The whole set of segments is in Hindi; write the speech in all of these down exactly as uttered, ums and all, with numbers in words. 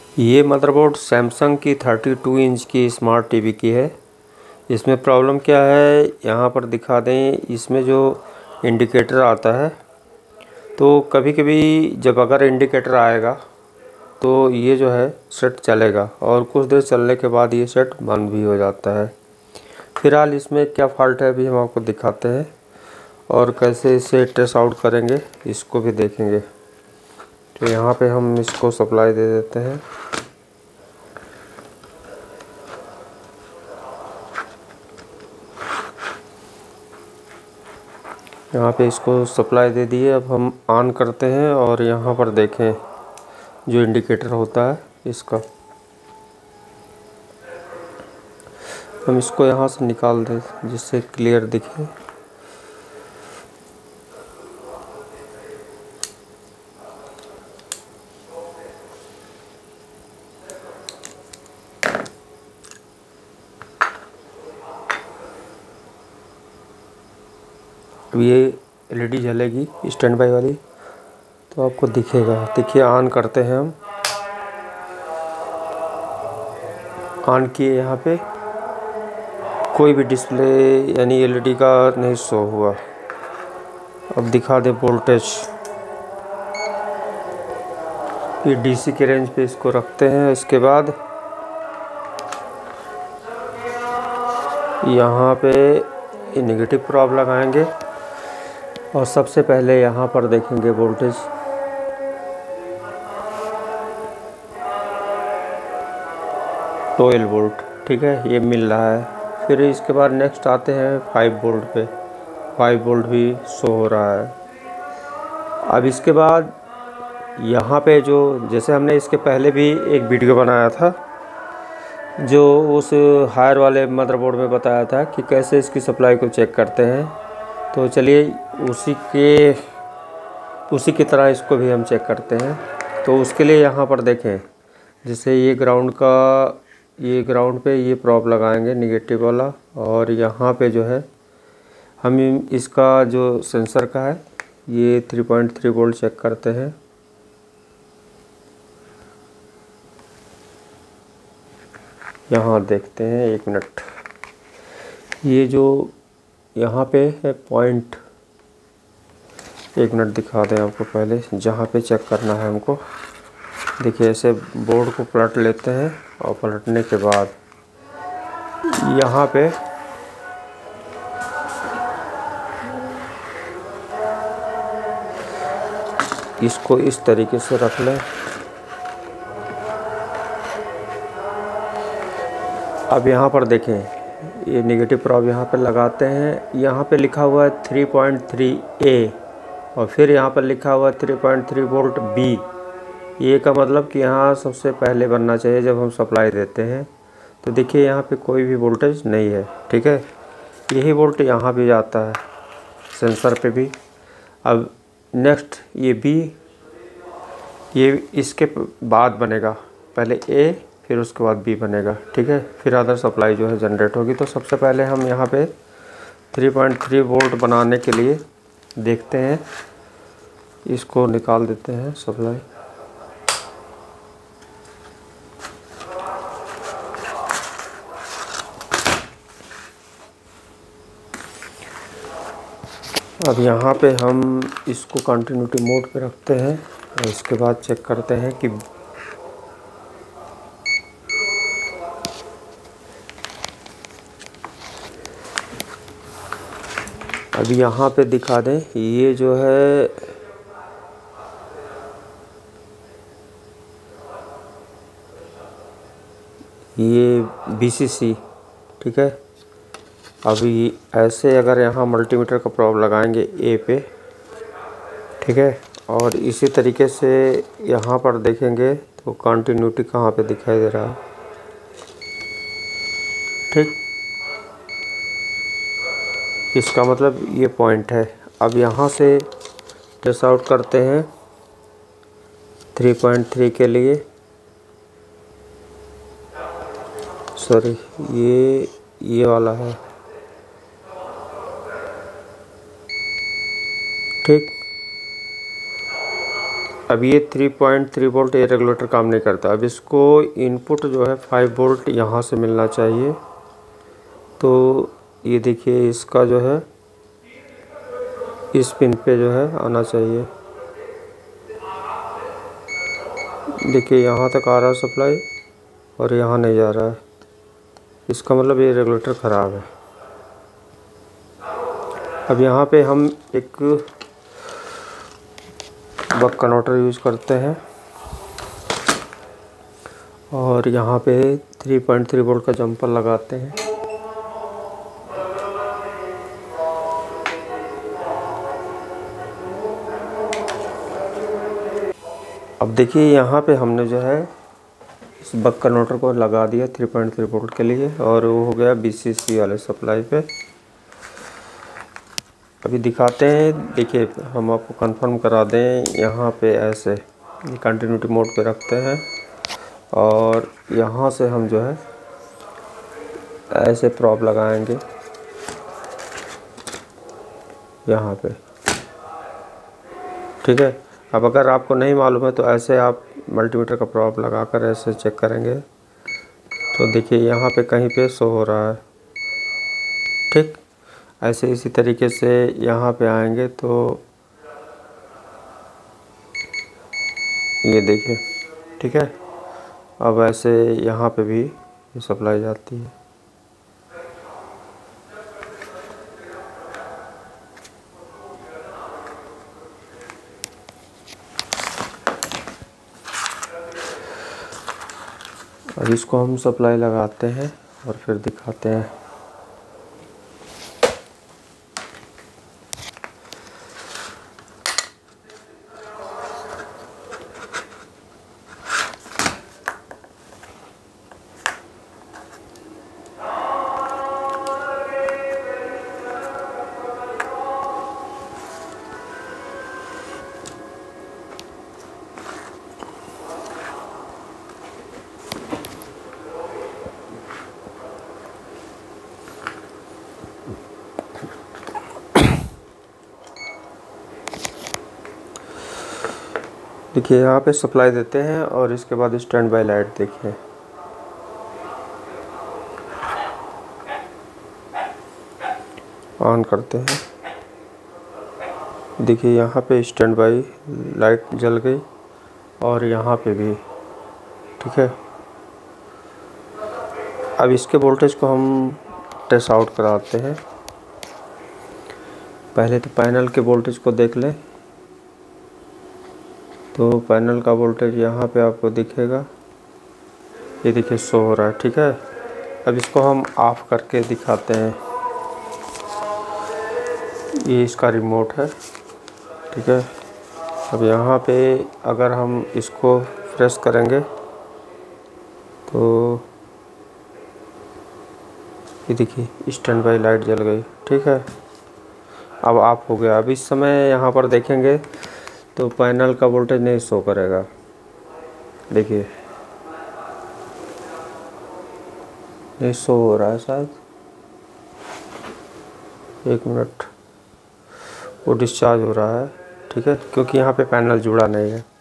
ये मदरबोर्ड सैमसंग की थर्टी टू इंच की स्मार्ट टीवी की है। इसमें प्रॉब्लम क्या है यहाँ पर दिखा दें। इसमें जो इंडिकेटर आता है तो कभी कभी जब अगर इंडिकेटर आएगा तो ये जो है सेट चलेगा और कुछ देर चलने के बाद ये सेट बंद भी हो जाता है। फ़िलहाल इसमें क्या फ़ॉल्ट है अभी हम आपको दिखाते हैं और कैसे इसे ट्रेस आउट करेंगे इसको भी देखेंगे। तो यहाँ पे हम इसको सप्लाई दे देते हैं। यहाँ पे इसको सप्लाई दे दिए। अब हम ऑन करते हैं और यहाँ पर देखें जो इंडिकेटर होता है इसका, हम इसको यहाँ से निकाल दें जिससे क्लियर दिखे। अब ये एलईडी जलेगी स्टैंड बाई वाली तो आपको दिखेगा। देखिए ऑन करते हैं हम, ऑन किए। यहाँ पे कोई भी डिस्प्ले यानी एलईडी का नहीं शो हुआ। अब दिखा दे वोल्टेज। ये डीसी के रेंज पे इसको रखते हैं। इसके बाद यहाँ पे नेगेटिव प्रॉब लगाएंगे और सबसे पहले यहाँ पर देखेंगे वोल्टेज। ट्वेल्व वोल्ट, ठीक है, ये मिल रहा है। फिर इसके बाद नेक्स्ट आते हैं फाइव वोल्ट पे। फाइव वोल्ट भी शो हो रहा है। अब इसके बाद यहाँ पे जो जैसे हमने इसके पहले भी एक वीडियो बनाया था जो उस हायर वाले मदरबोर्ड में बताया था कि कैसे इसकी सप्लाई को चेक करते हैं। तो चलिए उसी के उसी की तरह इसको भी हम चेक करते हैं। तो उसके लिए यहाँ पर देखें, जैसे ये ग्राउंड का ये ग्राउंड पे ये प्रॉब लगाएंगे निगेटिव वाला, और यहाँ पे जो है हम इसका जो सेंसर का है ये three point three volt check करते हैं। यहाँ देखते हैं, एक मिनट। ये जो यहाँ पे है पॉइंट, एक मिनट दिखा दें आपको पहले जहाँ पे चेक करना है हमको। देखिए ऐसे बोर्ड को पलट लेते हैं और पलटने के बाद यहाँ पे इसको इस तरीके से रख लें। अब यहाँ पर देखें ये नेगेटिव प्रॉब यहाँ पर लगाते हैं। यहाँ पे लिखा हुआ है थ्री पॉइंट थ्री ए और फिर यहाँ पर लिखा हुआ है three point three volt B. ये का मतलब कि यहाँ सबसे पहले बनना चाहिए जब हम सप्लाई देते हैं। तो देखिए यहाँ पे कोई भी वोल्टेज नहीं है, ठीक है। यही वोल्ट यहाँ भी जाता है सेंसर पे भी। अब नेक्स्ट ये बी, ये इसके बाद बनेगा, पहले ए फिर उसके बाद बी बनेगा, ठीक है। फिर अदर सप्लाई जो है जनरेट होगी। तो सबसे पहले हम यहाँ पे थ्री पॉइंट थ्री वोल्ट बनाने के लिए देखते हैं, इसको निकाल देते हैं सप्लाई। अब यहाँ पे हम इसको कंटिन्यूटी मोड पे रखते हैं और इसके बाद चेक करते हैं कि अभी यहाँ पे दिखा दें ये जो है ये बी सी सी, ठीक है। अभी ऐसे अगर यहाँ मल्टीमीटर का प्रॉब लगाएंगे ए पे, ठीक है, और इसी तरीके से यहाँ पर देखेंगे तो कंटिन्यूटी कहाँ पे दिखाई दे रहा है, ठीक। इसका मतलब ये पॉइंट है। अब यहाँ से ट्रेस आउट करते हैं थ्री पॉइंट थ्री के लिए। सॉरी ये ये वाला है, ठीक। अब ये थ्री पॉइंट थ्री वोल्ट ये रेगुलेटर काम नहीं करता। अब इसको इनपुट जो है फाइव वोल्ट यहाँ से मिलना चाहिए। तो ये देखिए इसका जो है इस पिन पे जो है आना चाहिए। देखिए यहाँ तक आ रहा है सप्लाई और यहाँ नहीं जा रहा है, इसका मतलब ये रेगुलेटर ख़राब है। अब यहाँ पे हम एक बक कन्वर्टर यूज़ करते हैं और यहाँ पे थ्री पॉइंट थ्री वोल्ट का जंपर लगाते हैं। अब देखिए यहाँ पे हमने जो है इस बक कन्वर्टर को लगा दिया थ्री पॉइंट थ्री वोल्ट के लिए और वो हो गया बी सी सी वाले सप्लाई पे। अभी दिखाते हैं, देखिए हम आपको कंफर्म करा दें। यहाँ पे ऐसे कंटिन्यूटी मोड पे रखते हैं और यहाँ से हम जो है ऐसे प्रॉब लगाएंगे यहाँ पे, ठीक है। अब अगर आपको नहीं मालूम है तो ऐसे आप मल्टीमीटर का प्रॉब लगाकर ऐसे चेक करेंगे तो देखिए यहाँ पे कहीं पे शो हो रहा है, ठीक। ऐसे इसी तरीके से यहाँ पे आएंगे तो ये देखिए, ठीक है। अब ऐसे यहाँ पे भी ये सप्लाई जाती है। अब इसको हम सप्लाई लगाते हैं और फिर दिखाते हैं। देखिए यहाँ पे सप्लाई देते हैं और इसके बाद स्टैंड बाय लाइट देखिए, ऑन करते हैं। देखिए यहाँ पे स्टैंड बाय लाइट जल गई और यहाँ पे भी, ठीक है। अब इसके वोल्टेज को हम टेस्ट आउट कराते हैं। पहले तो पैनल के वोल्टेज को देख लें। तो पैनल का वोल्टेज यहाँ पे आपको दिखेगा, ये देखिए शो हो रहा है, ठीक है। अब इसको हम ऑफ करके दिखाते हैं। ये इसका रिमोट है, ठीक है। अब यहाँ पे अगर हम इसको प्रेस करेंगे तो ये देखिए स्टैंड बाय लाइट जल गई, ठीक है। अब ऑफ हो गया। अब इस समय यहाँ पर देखेंगे तो पैनल का वोल्टेज नहीं शो करेगा, देखिए नहीं शो हो रहा है शायद, एक मिनट, वो डिस्चार्ज हो रहा है, ठीक है, क्योंकि यहाँ पे पैनल जुड़ा नहीं है।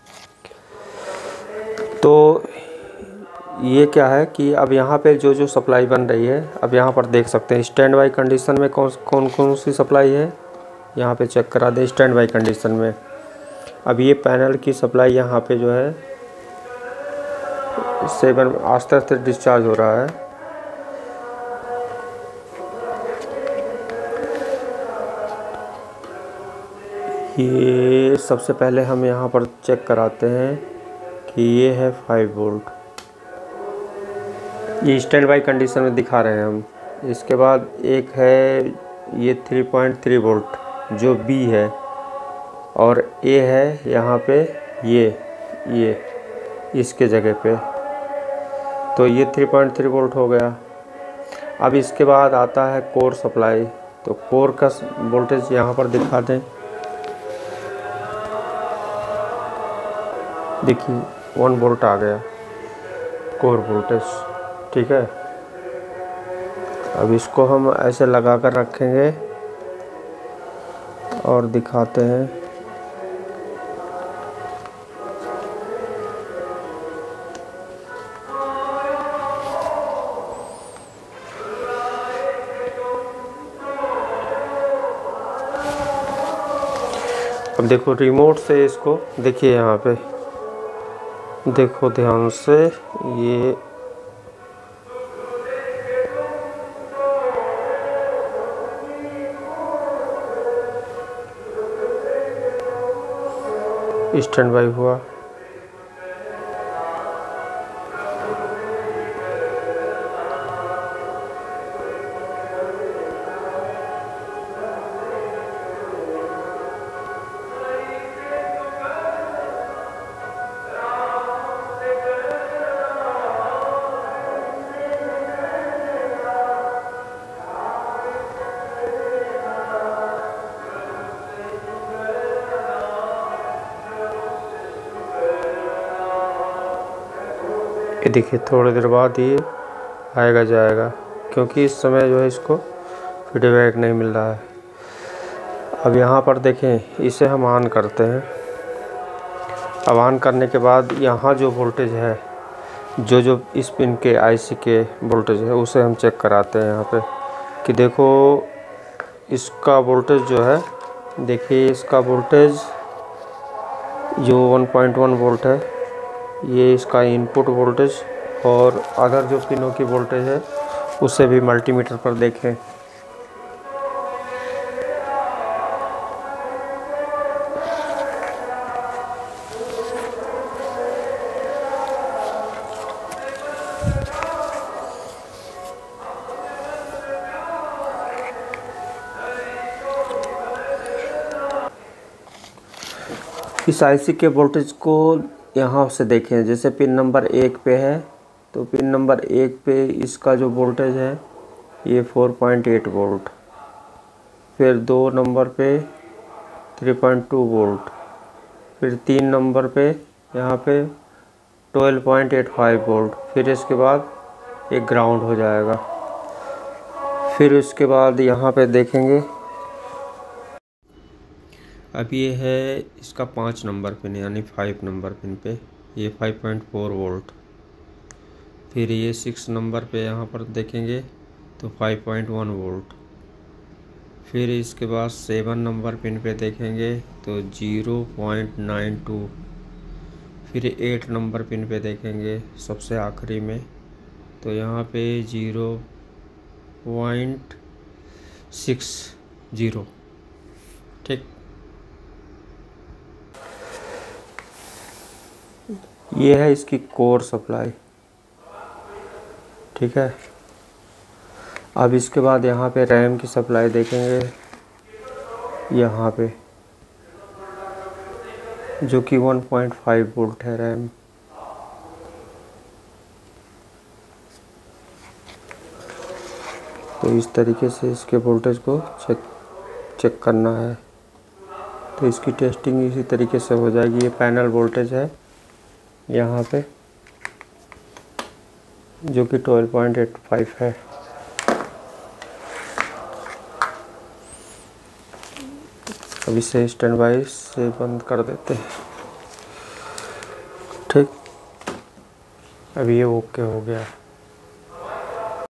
तो ये क्या है कि अब यहाँ पे जो जो सप्लाई बन रही है, अब यहाँ पर देख सकते हैं स्टैंड बाय कंडीशन में कौन कौन कौन सी सप्लाई है, यहाँ पे चेक करा दें स्टैंड बाय कंडीशन में। अब ये पैनल की सप्लाई यहाँ पे जो है सेवन आस्ते आस्ते डिस्चार्ज हो रहा है। ये सबसे पहले हम यहाँ पर चेक कराते हैं कि ये है फाइव वोल्ट, ये स्टैंड बाय कंडीशन में दिखा रहे हैं हम। इसके बाद एक है ये थ्री पॉइंट थ्री वोल्ट जो बी है और ए है यहाँ पे ये ये इसके जगह पे, तो ये थ्री पॉइंट थ्री वोल्ट हो गया। अब इसके बाद आता है कोर सप्लाई, तो कोर का वोल्टेज यहाँ पर दिखा दें, देखिए वन वोल्ट आ गया कोर वोल्टेज, ठीक है। अब इसको हम ऐसे लगा कर रखेंगे और दिखाते हैं। अब देखो रिमोट से इसको देखिए, यहाँ पे देखो ध्यान से, ये स्टैंड बाई हुआ। ये देखिए थोड़ी देर बाद ये आएगा जाएगा, क्योंकि इस समय जो है इसको फीडबैक नहीं मिल रहा है। अब यहाँ पर देखें, इसे हम ऑन करते हैं। अब ऑन करने के बाद यहाँ जो वोल्टेज है, जो जो इस पिन के आईसी के वोल्टेज है, उसे हम चेक कराते हैं यहाँ पे कि देखो इसका वोल्टेज जो है, देखिए इसका वोल्टेज जो वन पॉइंट वन वोल्ट है, ये इसका इनपुट वोल्टेज, और अदर जो पिनों की वोल्टेज है उसे भी मल्टीमीटर पर देखें। इस आईसी के वोल्टेज को यहाँ से देखें, जैसे पिन नंबर एक पे है तो पिन नंबर एक पे इसका जो वोल्टेज है ये फोर पॉइंट एट वोल्ट, फिर दो नंबर पे थ्री पॉइंट टू वोल्ट, फिर तीन नंबर पे यहाँ पे twelve point eight five volt, फिर इसके बाद एक ग्राउंड हो जाएगा। फिर उसके बाद यहाँ पे देखेंगे, अब ये है इसका पाँच नंबर पिन यानी फाइव नंबर पिन पे ये फाइव पॉइंट फोर वोल्ट, फिर ये सिक्स नंबर पे यहाँ पर देखेंगे तो फाइव पॉइंट वन वोल्ट, फिर इसके बाद सेवन नंबर पिन पे देखेंगे तो ज़ीरो पॉइंट नाइन टू, फिर एट नंबर पिन पे देखेंगे सबसे आखिरी में तो यहाँ पे ज़ीरो पॉइंट सिक्स ज़ीरो। ठीक, ये है इसकी कोर सप्लाई। ठीक है, अब इसके बाद यहाँ पे रैम की सप्लाई देखेंगे, यहाँ पे जो कि वन पॉइंट फाइव वोल्ट है रैम। तो इस तरीके से इसके वोल्टेज को चेक चेक करना है। तो इसकी टेस्टिंग इसी तरीके से हो जाएगी। ये पैनल वोल्टेज है यहाँ पे जो कि ट्वेल्व पॉइंट एट फाइव है। अब इसे स्टैंड बाई से बंद कर देते हैं। ठीक, अब ये ओके हो गया।